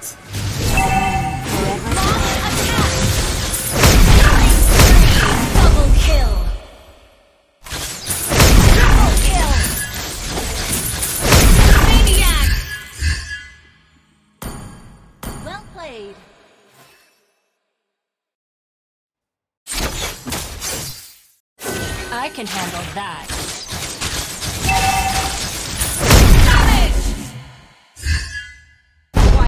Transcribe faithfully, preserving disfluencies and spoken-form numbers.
it. Double kill. Double kill. Maniac. Well played. I can handle that.